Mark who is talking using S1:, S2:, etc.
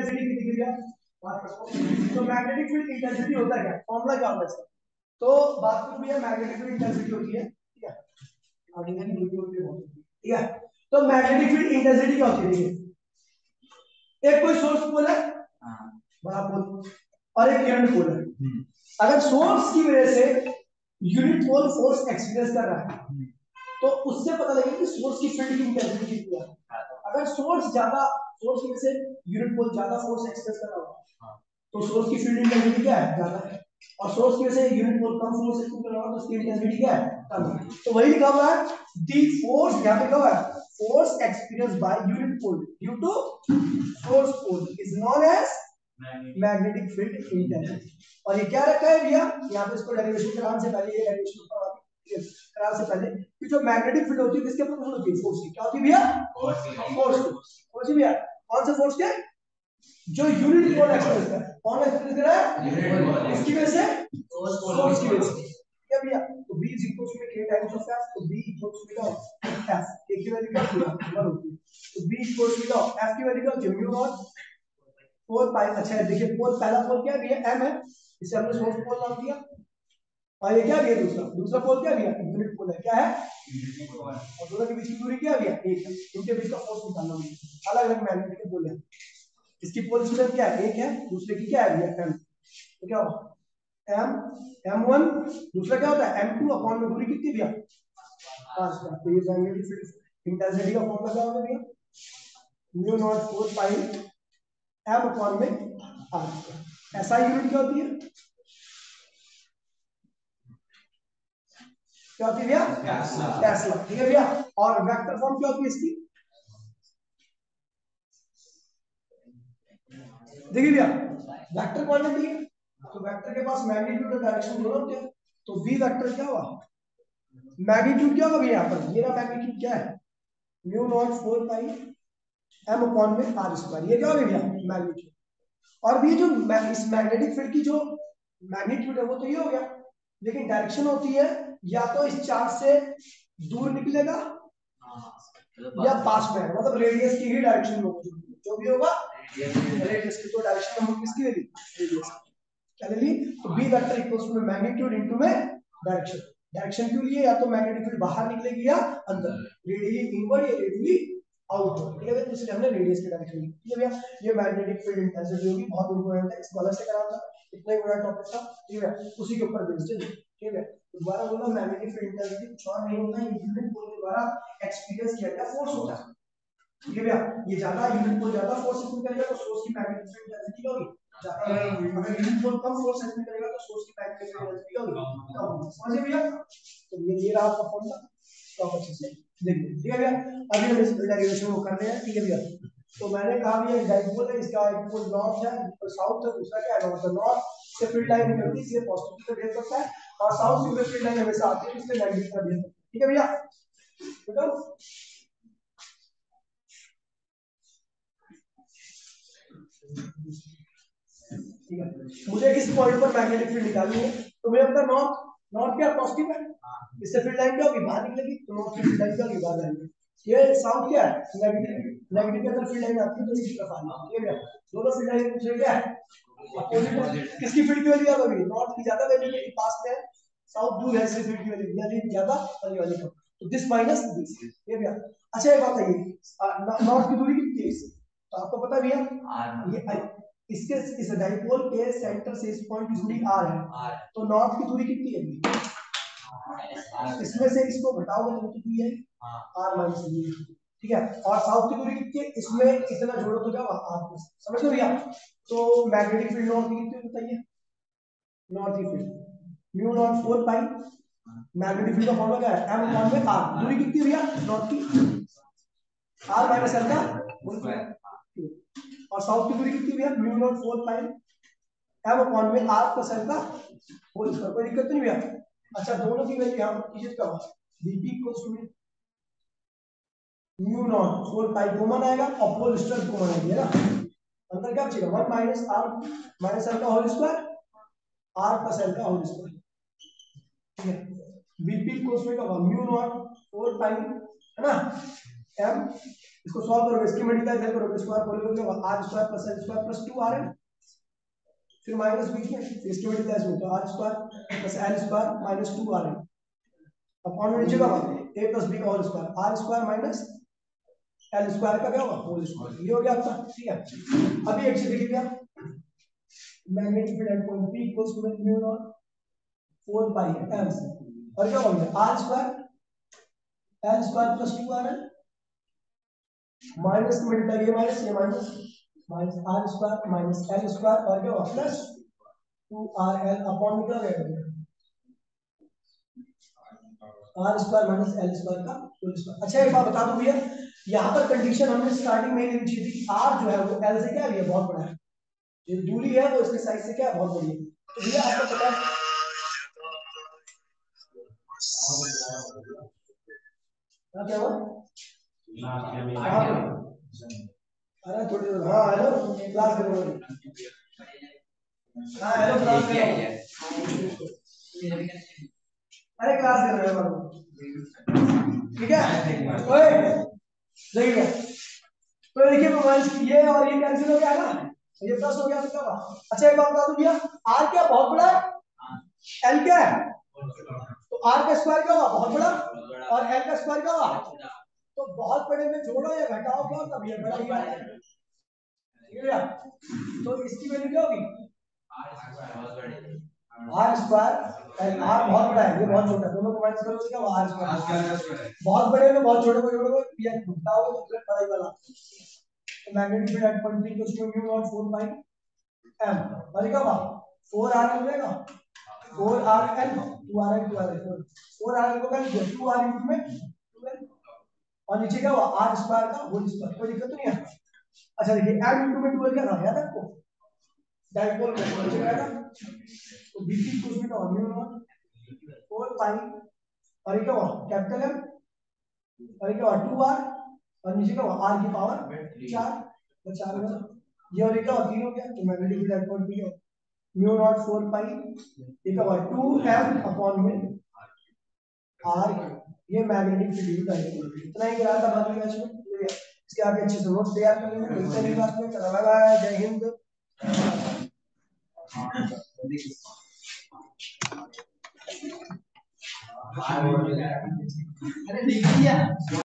S1: Intensity कितनी की है? तो मैग्नेटिक फील्ड इंटेंसिटी होता है क्या, फॉर्मूला क्या होता है इसका? तो बात करूं भैया, मैग्नेटिक फील्ड इंटेंसिटी होती है, ठीक है, ठीक है। तो मैग्नेटिक फील्ड इंटेंसिटी क्या होती है? एक कोई सोर्स पोल है, बड़ा पोल, और एक करंट पोल है। अगर सोर्स की वजह से यूनिट पोल फोर्स एक्सपीरियंस कर रहा है तो उससे पता लगेगा कि सोर्स की फील्ड की इंटेंसिटी कितनी है। अगर सोर्स की वजह से यूनिट पोल ज्यादा फोर्स एक्सपीरियंस कर रहा होगा तो सोर्स की फील्ड इंटेंसिटी क्या है? ज्यादा है। और सोर्स की वजह से यूनिट पोल कम फोर्स एक्सपीरियंस कर रहा होगा तो उसकी इंटेंसिटी क्या है? कम है। तो वही लिखा हुआ है, दी फोर्स, यहां पे लिखा हुआ है force experience by unit pole due to source pole is known as magnetic field intensity. और ये क्या रखा है भैया, यहाँ पे इसको डेरिवेशन कराने से पहले, ये डेरिवेशन कराने से पहले कि जो मैग्नेटिक फील्ड होती है किसके प्रोपोर्शनल होती है? फोर्स की। क्या होती है भैया? फोर्स की भैया। कौन से फोर्स के? जो यूनिट पोल एक्सप्रेस कर रहा है। कौन एक्सप्रेस कर रहा है? इसकी वजह से, सोर्स की वजह से। क्या भैया? तो B is equals to K times of F, तो B equals to F, K की वैल्यू क्या होती है? तो B equals to F की वैल्यू क्या होती है? Mu naught 4 pi. अच्छा है, देखिए पोल, पहला पोल क्या है? M है, इसे हमने सोर्स पोल नाम दिया। और ये क्या है? दूसरा पोल क्या है? यूनिट पोल है। क्या है? और दोनों के बीच की दूरी क्या है? 1 है। इनके बीच का फोर्स निकालना है, अलग अलग मैग्नेटिक पोल है। इसकी पोल स्ट्रेंथ क्या है? 1 है, दूसरे की क्या है? M। तो क्या होगा? M1, दूसरा क्या होता है? M2 अपॉन में दूरी कितनी भैया? 5 का। तो ये मैग्नेटिक फील्ड इंटेंसिटी का फॉर्मूला क्या होगा भैया? Mu naught 4 pi M upon में R। ऐसा यूनिट क्या होती है? क्या होती है भैया? टेस्ला। ठीक है भैया। और वेक्टर फॉर्म क्या होती है इसकी? देखिए भैया, वेक्टर क्वांटिटी है तो वेक्टर के पास मैग्नीट्यूड और डायरेक्शन दोनों होते हैं। तो v वेक्टर क्या हुआ? मैग्नीट्यूड क्या होगा भैया यहाँ पर? ये ना मैग्नीट्यूड क्या है? Mu naught 4 pi m upon में r स्क्वायर। ये क्या होगा भैया? मैग्नीट्यूड। और भी जो इस मैग्नेटिक फील्ड की जो मैग्नीट्यूड है वो तो ये हो गया, लेकिन डायरेक्शन होती है या तो इस चार्ज से दूर निकलेगा या पास में, मतलब रेडियस की ही डायरेक्शन होगी, जो भी होगा रेडियस की। तो डायरेक्शन हम किसकी ले ली? रेडियस। क्या ले ली? तो b vector equals to magnitude into में डायरेक्शन। डायरेक्शन क्यों लिए? या तो मैग्नेटिक फील्ड बाहर निकलेगी या अंदर, रेडियली इनवर्ड या रेडियली आउटवर्ड। ठीक है, तो इसलिए हमने रेडियस की डायरेक्शन ली। ठीक है भैया, ये मैग्नेटिक फील्ड इंटेंसिटी होगी, बहुत इंपॉर्टेंट है, इसको अलग से कराना था, इतना ही बड़ा टॉपिक था। ठीक है, उसी के ऊपर बेस्ड है। ठीक है, दोबारा बोला, मैग्नेटिक फील्ड इंटेंसिटी कुछ और नहीं होता है, ये यूनिट पोल के द्वारा एक्सपीरियंस किया गया फोर्स होता है। ठीक है भैया, ये ज्यादा यूनिट पोल ज्यादा फोर्स एक्सपीरियंस करेगा तो सोर्स की मैग्नेटिक फील्ड इंटेंसिटी होगी ज्यादा, अगर यूनिट पोल कम फोर्स एक्सपीरियंस करेगा तो सोर्स की मैग्नेटिक फील्ड इंटेंसिटी होगी कम। समझे भैया? तो ये रहा आपका फॉर्मूला, तो आप अच्छे से देखिए। ठीक है भैया, अभी हम इस डेरिवेशन को कर रहे हैं। ठीक है भैया, तो मैंने कहा भैया डाइपोल है, इसका एक पोल नॉर्थ है और साउथ है, दूसरा क्या है? नॉर्थ। नॉर्थ से फील्ड लाइन निकलती है, इसलिए पॉजिटिव का बिहेव करता है, और साउथ से फील्ड लाइन हमेशा आती है इसलिए नेगेटिव का बिहेव करता है। ठीक है भैया, बताओ। ठीक है, मुझे किस पॉइंट पर मैग्नेटिक फील्ड निकालनी है? तो मुझे पता नॉर्थ। नॉर्थ क्या पॉजिटिव है, इससे फील्ड लाइन क्या होगी? बाहर निकलेगी, तो नॉर्थ की फील्ड लाइन क्या होगी? बाहर आएगी। ये साउथ क्या है? नेगेटिव। नेगेटिव की तरफ फील्ड लाइन आती है तो इसकी तरफ आनी है। ठीक है भैया, दोनों फील्ड लाइन दूसरे क्या है? अपोजिट। किसकी फील्ड की वैल्यू ज्यादा होगी? नॉर्थ की ज्यादा वैल्यू है, पास में है, साउथ दूर है, इसलिए फील्ड की वैल्यू यानी ज्यादा और ये वाली कम। तो दिस माइनस दिस। ये भैया, अच्छा एक बात है, ये नॉर्थ की दूरी कितनी है इससे? तो आपको पता है भैया, ये इसके इस डाइपोल के सेंटर से इस पॉइंट की दूरी r है, तो नॉर्थ की दूरी कितनी है? इसमें से इसको घटाओगे तो कितनी है? r minus d। ठीक है, और साउथ की दूरी कितनी है? इसमें इतना जोड़ो तो क्या होगा? r plus. समझ गए भैया? तो मैग्नेटिक फील्ड नॉर्थ की कितनी बताइए? नॉर्थ की field mu naught 4 pi, magnetic field का फॉर्मूला क्या है? m अपॉन में r। दूरी कितनी है भैया नॉर्थ की? r माइनस l का होल स्क्वायर। और साउथ की दूरी कितनी भैया? Mu naught 4 pi m upon में r प्लस l का होल स्क्वायर। कोई दिक्कत नहीं भैया? अच्छा, दोनों की वैल्यू यहां पर कीजिए, क्या vp equals to mu naught 4 pi common आएगा और होल स्क्वायर कॉमन आएगी, है ना? अंदर क्या बचेगा? 1 माइनस r माइनस l का whole square, r plus l का होल स्क्वायर। ठीक है, vp इक्वल्स टू क्या होगा? म्यू नॉट 4 पाई, है ना, m इसको सॉल्व करोगे, इसकी मल्टीप्लाई करोगे, स्क्वायर बोलोगे R square plus L square plus 2rn, फिर माइनस बीच में, फिर इसकी मल्टीप्लाई होगा R square plus L square minus 2rn upon में नीचे का बात a प्लस b का whole square R square minus L square का क्या होगा होल स्क्वायर। ये हो गया आपका, ठीक है। अभी एक चीज देखिए आप, magnetic field at point p equals to mu naught 4 pi m, और क्या हो गया R square L square plus 2rn minus multiply ये minus minus R square minus L square और क्या होगा प्लस 2rl अपॉन में क्या हो जाएगा R square minus L square का होल स्क्वायर। अच्छा एक बात बता दूं भैया, यहाँ पर कंडीशन हमने स्टार्टिंग में लिखी थी, आर जो है वो एल से क्या है बहुत बड़ा है, जो दूरी है वो इसके साइज से क्या है बहुत बड़ी है। तो भैया आपको पता है क्या हुआ, अरे थोड़ी हाँ हेलो क्लास करो, हाँ हेलो क्लास करो, अरे क्लास कर रहे हो ठीक है। ओए देखिए तो देखिए ये और ये कैंसिल हो गया ना, ये प्लस हो गया तो क्या हुआ। अच्छा एक बात बता दूं भैया, आर क्या बहुत बड़ा है, एल क्या है, तो आर का स्क्वायर क्या हुआ बहुत बड़ा और एल का स्क्वायर क्या हुआ, तो बहुत बड़े में जोड़ो या घटाओ क्या तब ये बड़ा ही आएगा, ठीक है। तो इसकी वैल्यू क्या होगी आर स्क्वायर, आर बहुत बड़ा है ये बहुत छोटा है, दोनों को माइनस करो क्या आर स्क्वायर, बहुत बड़े में बहुत छोटे को जोड़ोगे या घटाओगे तो फिर बड़ा ही वाला। तो magnetic field at point p equals to mu naught 4 pi m, और क्या होगा 4r हो जाएगा 4rl 2rl 4rl को कर दिया 2r इनटू में 2l और नीचे क्या हुआ आर स्क्वायर का होल स्क्वायर, कोई दिक्कत नहीं है। अच्छा देखिए m इनटू में 2l क्या था याद है आपको, डायपोल का नीचे क्या था, तो bp equals to mu naught 4 pi और ये क्या हुआ कैपिटल M और ये क्या हुआ 2r और नीचे क्या हुआ r की पावर 4 तो 4 में ये और ये क्या हुआ 3 हो गया, तो magnetic field at point p mu naught 4 pi ये क्या हुआ 2m अपॉन में r, ये मैग्नेटिक फील्ड का है। इतना ही करा था बाकी मैच में, इसके आगे अच्छे से नोट्स तैयार कर लेंगे, मिलते हैं क्लास में, बाय बाय, जय हिंद। अरे देखिए